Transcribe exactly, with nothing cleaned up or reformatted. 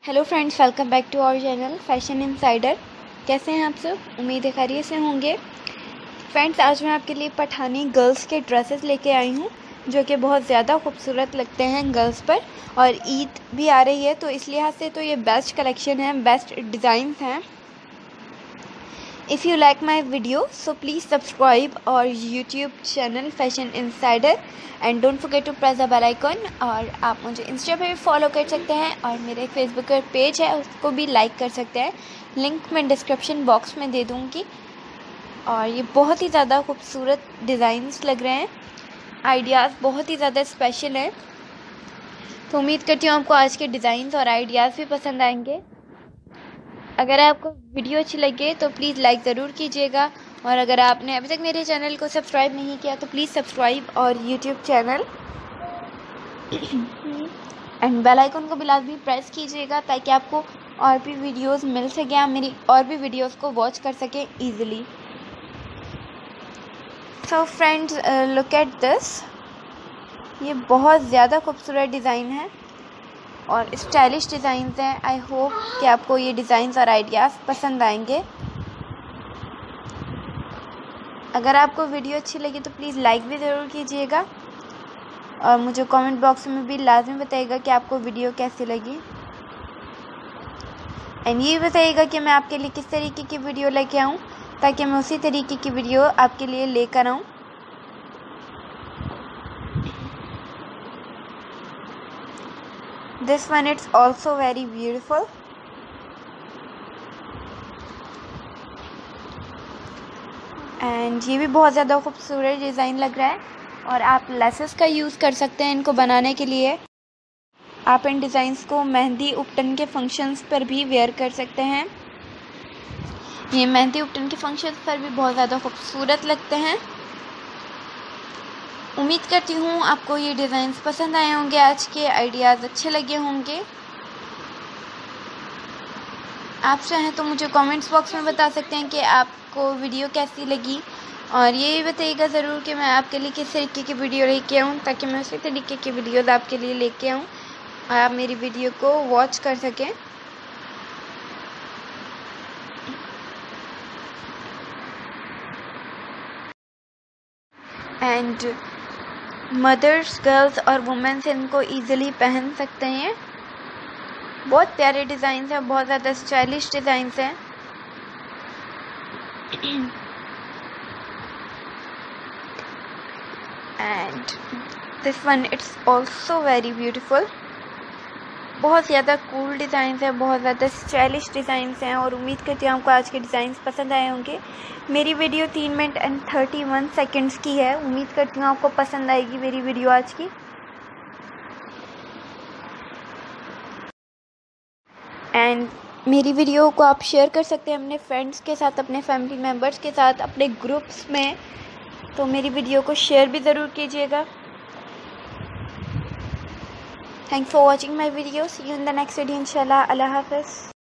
Hello friends, welcome back to our channel fashion insider. कैसे हैं आप सब? उम्मीद है खैरियत से होंगे। फ्रेंड्स, आज मैं आपके लिए पठानी गर्ल्स के ड्रेसेस लेके आई हूँ जो कि बहुत ज़्यादा खूबसूरत लगते हैं गर्ल्स पर। और ईद भी आ रही है तो इस लिहाज से तो ये बेस्ट कलेक्शन है, बेस्ट डिज़ाइंस हैं। If you like my video so please subscribe और YouTube channel fashion insider and don't forget to press the bell icon. और आप मुझे इंस्टा पे भी फॉलो कर सकते हैं और मेरे फेसबुक पर पेज है उसको भी लाइक कर सकते हैं। लिंक मैं डिस्क्रिप्शन बॉक्स में दे दूँगी। और ये बहुत ही ज़्यादा खूबसूरत डिज़ाइंस लग रहे हैं, आइडियाज़ बहुत ही ज़्यादा स्पेशल हैं। तो उम्मीद करती हूँ आपको आज के डिज़ाइंस और आइडियाज़ भी पसंद आएंगे। अगर आपको वीडियो अच्छी लगे तो प्लीज़ लाइक ज़रूर कीजिएगा। और अगर आपने अभी तक मेरे चैनल को सब्सक्राइब नहीं किया तो प्लीज़ सब्सक्राइब और YouTube channel and bell icon को भी लाजमी प्रेस कीजिएगा ताकि आपको और भी वीडियोस मिल सकें, आप मेरी और भी वीडियोस को वॉच कर सकें easily. So friends, look at this. ये बहुत ज़्यादा खूबसूरत डिज़ाइन है और स्टाइलिश डिज़ाइंस हैं। आई होप कि आपको ये डिज़ाइंस और आइडियाज़ पसंद आएंगे। अगर आपको वीडियो अच्छी लगी तो प्लीज़ लाइक भी ज़रूर कीजिएगा और मुझे कमेंट बॉक्स में भी लाजमी बताइएगा कि आपको वीडियो कैसी लगी। एंड ये बताइएगा कि मैं आपके लिए किस तरीके की वीडियो लेके आऊँ ताकि मैं उसी तरीके की वीडियो आपके लिए लेकर आऊँ। This one it's also very beautiful. And ये भी बहुत ज़्यादा खूबसूरत डिज़ाइन लग रहा है और आप लेसेस का यूज़ कर सकते हैं इनको बनाने के लिए। आप इन डिज़ाइंस को मेहंदी उपटन के फंक्शंस पर भी वेयर कर सकते हैं। ये मेहंदी उपटन के फंक्शंस पर भी बहुत ज़्यादा खूबसूरत लगते हैं। उम्मीद करती हूँ आपको ये डिज़ाइंस पसंद आए होंगे, आज के आइडियाज़ अच्छे लगे होंगे। आप चाहें तो मुझे कमेंट्स बॉक्स में बता सकते हैं कि आपको वीडियो कैसी लगी। और ये भी बताइएगा ज़रूर कि मैं आपके लिए किस तरीके की वीडियो लेके आऊँ ताकि मैं उसी तरीके की वीडियोज़ आपके लिए लेके आऊँ और आप मेरी वीडियो को वॉच कर सकें। एंड मदर्स, गर्ल्स और वुमेन्स इनको ईज़िली पहन सकते हैं। बहुत प्यारे डिज़ाइंस हैं, बहुत ज़्यादा स्टाइलिश डिज़ाइंस हैं। And this one it's also very beautiful. बहुत ज़्यादा कूल डिज़ाइंस हैं, बहुत ज़्यादा स्टाइलिश डिज़ाइंस हैं और उम्मीद करती हूँ आपको आज के डिज़ाइंस पसंद आए होंगे। मेरी वीडियो तीन minute and thirty one seconds की है। उम्मीद करती हूँ आपको पसंद आएगी मेरी वीडियो आज की। एंड मेरी वीडियो को आप शेयर कर सकते हैं अपने फ्रेंड्स के साथ, अपने फैमिली मेम्बर्स के साथ, अपने ग्रुप्स में। तो मेरी वीडियो को शेयर भी ज़रूर कीजिएगा। Thanks for watching my video. See you in the next video इंशाल्लाह। अल्लाह हाफ़िज़।